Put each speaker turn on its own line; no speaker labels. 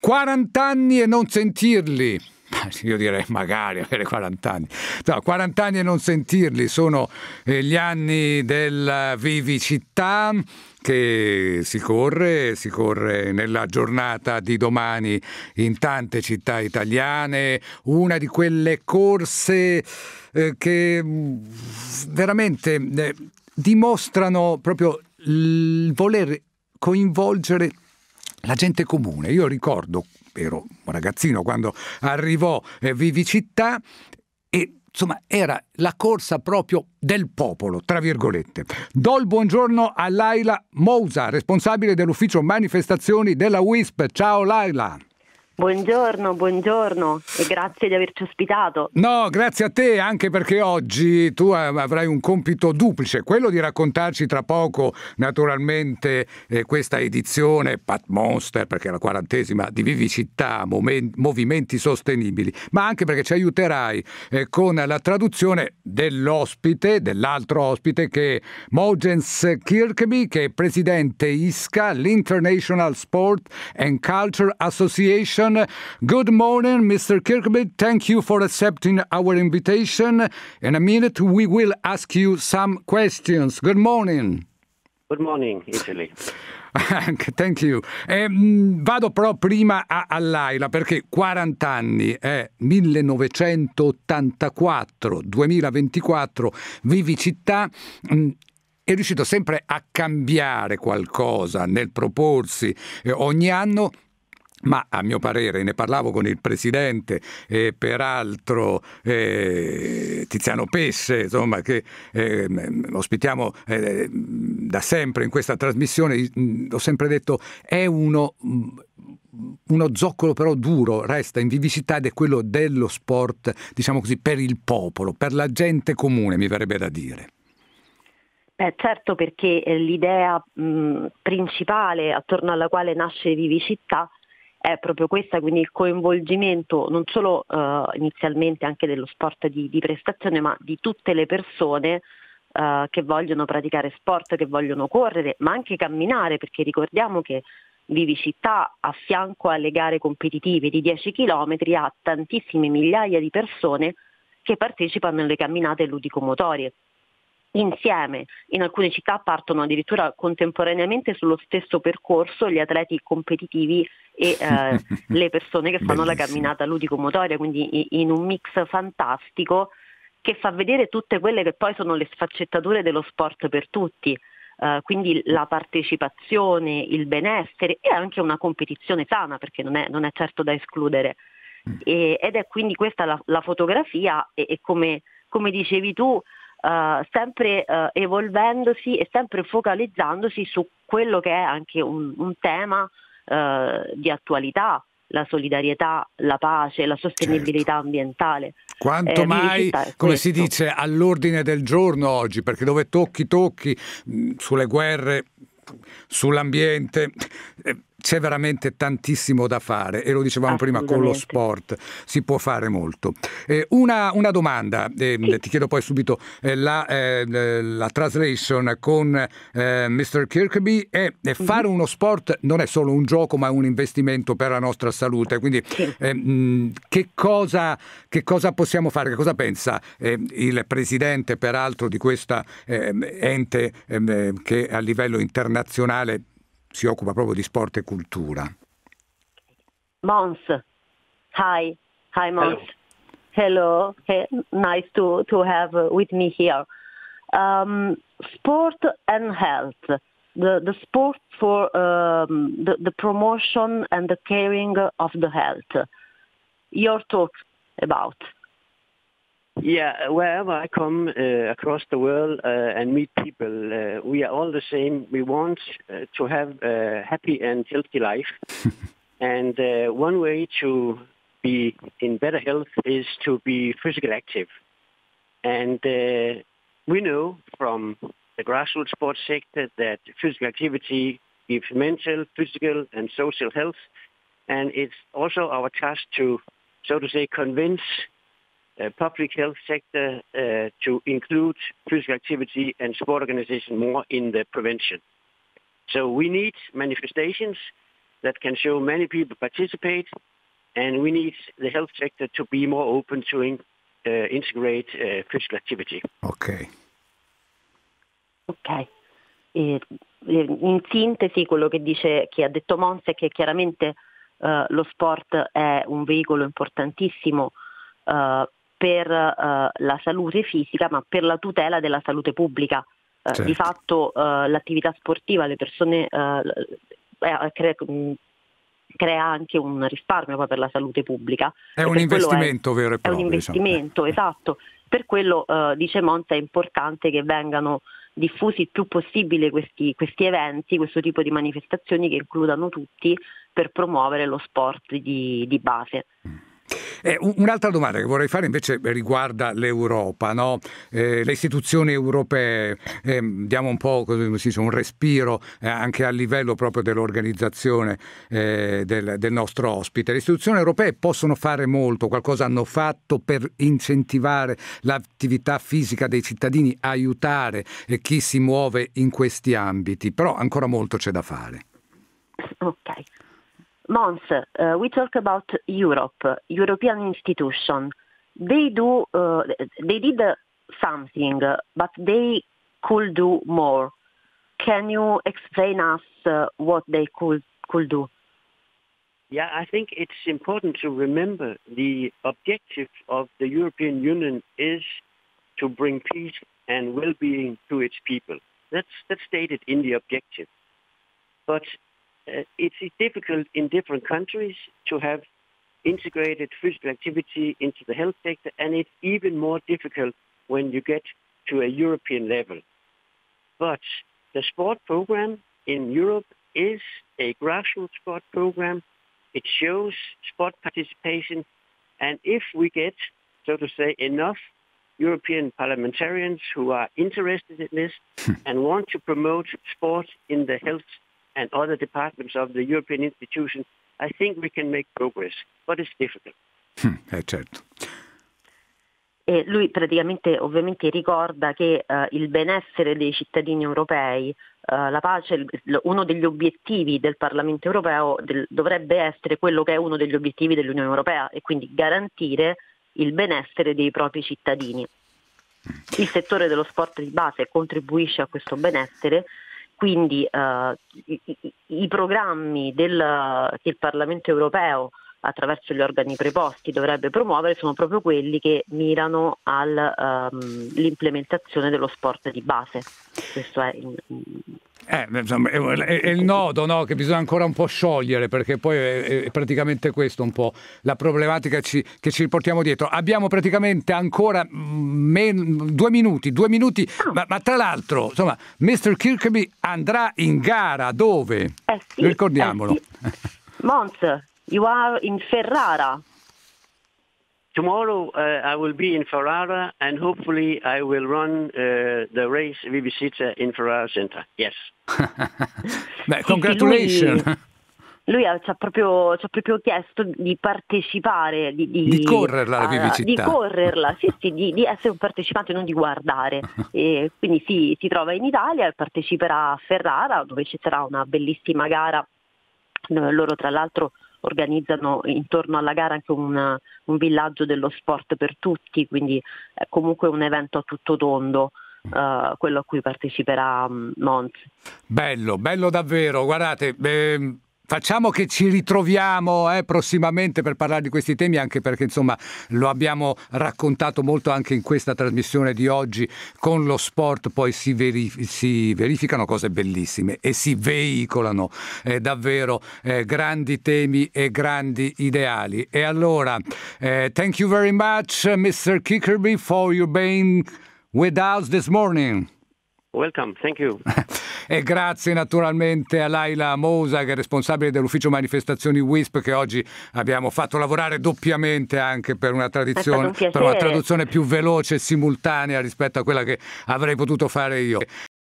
40 anni e non sentirli. Io direi magari avere 40 anni. No, 40 anni e non sentirli sono gli anni del Vivicità che si corre nella giornata di domani in tante città italiane, una di quelle corse che veramente dimostrano proprio il voler coinvolgere la gente comune. Io ricordo, ero un ragazzino quando arrivò Vivicità e insomma era la corsa proprio del popolo, tra virgolette. Do il buongiorno a Laila Mousa, responsabile dell'ufficio manifestazioni della WISP. Ciao Laila.
Buongiorno e grazie di averci ospitato.
No, grazie a te, anche perché oggi tu avrai un compito duplice, quello di raccontarci tra poco naturalmente questa edizione Pat Monster, perché è la 40ª di Vivicità, movimenti sostenibili, ma anche perché ci aiuterai con la traduzione dell'altro ospite che è Mogens Kirkeby, che è presidente ISCA, l'International Sport and Culture Association. Good morning, Mr. Kirkeby. Thank you for accepting our invitation. In a minute, we will ask you some questions. Good morning.
Good morning, Italy.
Thank you. Vado però prima a Laila, perché 40 anni, 1984-2024, Vivicità è riuscito sempre a cambiare qualcosa nel proporsi ogni anno. Ma a mio parere, ne parlavo con il presidente e peraltro Tiziano Pesce, insomma, che ospitiamo da sempre in questa trasmissione, ho sempre detto è uno zoccolo però duro, resta in Vivicità, ed è quello dello sport, diciamo così, per il popolo, per la gente comune, mi verrebbe da dire.
Certo, perché l'idea principale attorno alla quale nasce Vivicità è proprio questa, quindi il coinvolgimento non solo inizialmente anche dello sport di prestazione, ma di tutte le persone che vogliono praticare sport, che vogliono correre, ma anche camminare, perché ricordiamo che Vivicità, a fianco alle gare competitive di 10 chilometri, ha tantissime migliaia di persone che partecipano alle camminate ludico-motorie. Insieme, in alcune città partono addirittura contemporaneamente sullo stesso percorso gli atleti competitivi e le persone che fanno la camminata ludico-motoria, quindi in un mix fantastico che fa vedere tutte quelle che poi sono le sfaccettature dello sport per tutti, quindi la partecipazione, il benessere e anche una competizione sana, perché non è certo da escludere. Ed è quindi questa la fotografia e come dicevi tu, sempre evolvendosi e sempre focalizzandosi su quello che è anche un tema di attualità, la solidarietà, la pace, la sostenibilità ambientale.
Quanto mai, come si dice, all'ordine del giorno oggi, perché dove tocchi, sulle guerre, sull'ambiente, c'è veramente tantissimo da fare, e lo dicevamo prima, con lo sport si può fare molto. Una domanda, ti chiedo poi subito la translation con Mr. Kirkeby, è fare uno sport non è solo un gioco ma un investimento per la nostra salute, quindi che cosa possiamo fare, che cosa pensa il presidente peraltro di questa ente che a livello internazionale si occupa proprio di sport e cultura?
Mons, hi Mons. Hello. Hey, nice to have with me here. Sport and health, the sport for the promotion and the caring of the health. Your thoughts about?
Yeah, wherever I come across the world and meet people, we are all the same. We want to have a happy and healthy life. And one way to be in better health is to be physically active. And we know from the grassroots sports sector that physical activity gives mental, physical and social health. And it's also our task to, so to say, convince public health sector to include physical activity and sport organization more in the prevention. So we need manifestations that can show many people participate, and we need the health sector to be more open to integrate physical activity.
Ok.
In sintesi quello che ha detto Mons è che chiaramente lo sport è un veicolo importantissimo per la salute fisica, ma per la tutela della salute pubblica.
Certo.
Di fatto l'attività sportiva, le persone crea anche un risparmio poi per la salute pubblica.
È un investimento vero e proprio.
È un investimento, esatto. Per quello, dice Mons, è importante che vengano diffusi il più possibile questi eventi, questo tipo di manifestazioni che includano tutti, per promuovere lo sport di base.
Un'altra domanda che vorrei fare invece riguarda l'Europa, no? Le istituzioni europee, diamo un po' un respiro anche a livello proprio dell'organizzazione del nostro ospite. Le istituzioni europee possono fare molto, qualcosa hanno fatto per incentivare l'attività fisica dei cittadini, aiutare chi si muove in questi ambiti, però ancora molto c'è da fare.
Ok. Mons, we talk about European institution. They did something, but they could do more. Can you explain us what they could do?
Yeah, I think it's important to remember the objective of the European Union is to bring peace and well-being to its people. That's stated in the objective. But it's difficult in different countries to have integrated physical activity into the health sector, and it's even more difficult when you get to a European level. But the sport program in Europe is a grassroots sport program. It shows sport participation, and if we get, so to say, enough European parliamentarians who are interested in this and want to promote sport in the health and other departments of the European institutions, I think we can make progress, but it's difficult.
Certo.
E lui praticamente ovviamente ricorda che il benessere dei cittadini europei, la pace, uno degli obiettivi del Parlamento europeo dovrebbe essere quello che è uno degli obiettivi dell'Unione Europea, e quindi garantire il benessere dei propri cittadini. Il settore dello sport di base contribuisce a questo benessere. Quindi i programmi che il Parlamento europeo attraverso gli organi preposti dovrebbe promuovere sono proprio quelli che mirano all'implementazione dello sport di base. Questo è
insomma, è il nodo, no, che bisogna ancora un po' sciogliere, perché poi è praticamente questo un po' la problematica che ci portiamo dietro. Abbiamo praticamente ancora 2 minuti, ma tra l'altro, insomma, Mr. Kirkby andrà in gara dove?
Sì,
ricordiamolo.
Sì. Mons, you are in Ferrara.
Tomorrow I will be in Ferrara, and hopefully I will run the race Vivicita in Ferrara Center. Yes.
Beh, congratulations.
Lui ci ha proprio chiesto di partecipare,
di correrla la Vivicita.
Di correrla, di essere un partecipante, non di guardare. E quindi si trova in Italia e parteciperà a Ferrara, dove ci sarà una bellissima gara. Loro tra l'altro organizzano intorno alla gara anche un villaggio dello sport per tutti, quindi è comunque un evento a tutto tondo, quello a cui parteciperà Mons.
Bello davvero, guardate, facciamo che ci ritroviamo prossimamente per parlare di questi temi, anche perché insomma lo abbiamo raccontato molto anche in questa trasmissione di oggi. Con lo sport poi si verificano cose bellissime e si veicolano davvero grandi temi e grandi ideali. E allora thank you very much Mr. Kirkby for your being with us this morning.
Welcome, thank you.
E grazie naturalmente a Laila Mosa, che è responsabile dell'ufficio manifestazioni WISP, che oggi abbiamo fatto lavorare doppiamente anche per una traduzione più veloce e simultanea rispetto a quella che avrei potuto fare io.